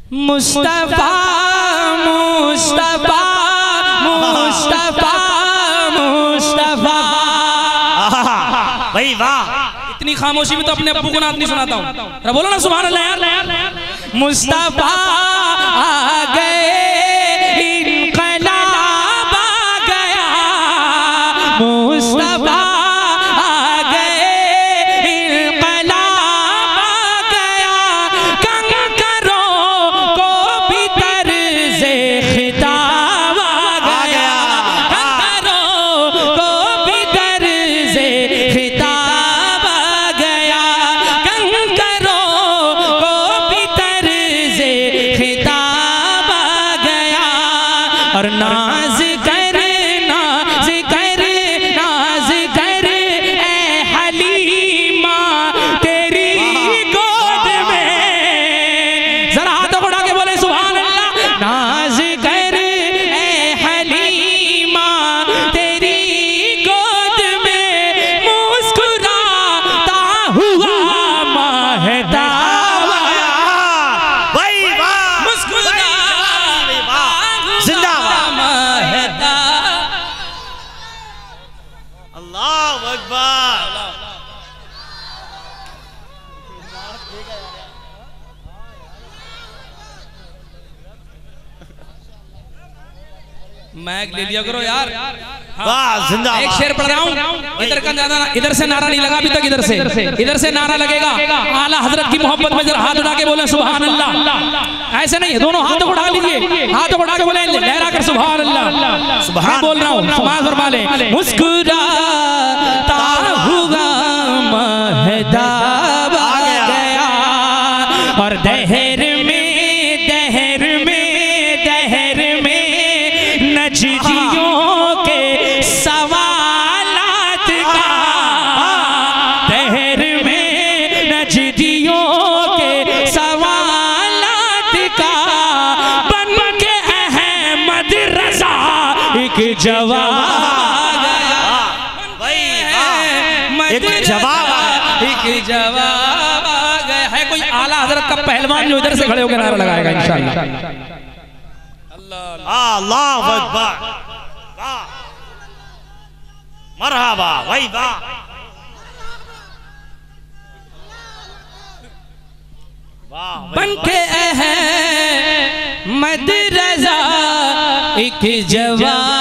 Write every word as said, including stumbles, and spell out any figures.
मुस्तफा मुस्तफा मुस्तफा मुस्तफा। भाई वाह, इतनी खामोशी में तो अपने अब्बू को नात नहीं सुनाता हूँ। बोलो ना सुभान अल्लाह यार। मुस्तफा आ गए, इनकलाब आ गया, मुस्तफा आ गए, इनकलाब आ गया, कंकरों को भी तर्ज़े खिताब आ गया, कंकरों को भी तर्ज़े खिताब आ गया, कंकरों को भी तर्ज़े खिताब आ गया। और नाज कर नाज कर नाज कर ए हलीमा तेरी गोद में, जरा हाथों को उठा के बोले सुभान अल्लाह। नाज कर ए हलीमा तेरी गोद में, मुस्कुराता हुआ महताब आया। भाई वाह, मुस्कुराता जिंदाबाद। महताब। अल्लाह अकबर। मैक ले लिया करो यार। वाह जिंदाबाद। एक शेर पढ़ रहा हूँ, इधर का ज्यादा, इधर से नारा नहीं लगा अभी तक, इधर से इधर से नारा लगेगा। आला हजरत की मोहब्बत में जरा हाथ उठा के बोले सुभान अल्लाह। ऐसे नहीं, दोनों हाथों को उठा लीजिए, हाथों को उठा के बोले लहरा कर सुभान अल्लाह। सुभान बोल रहा हूँ, समाज फरमा ले। मुस्कुराता हुआ महताब आ गया, और दहर में दहर में दहर में नजदियों के सवालात का, दहर में नजदियों के सवालात का, बन के अहमद रजा एक जवाब आ गया। भाई वाह, एक जवाब एक जवाब आ गया है। कोई आला हजरत का पहलवान जो इधर से खड़े होकर नारा लगाएगा इंशाअल्लाह। अल्लाह अकबर। वाह मरहबा। भाई वाह, वाह बन के अहमद रजा एक जवाब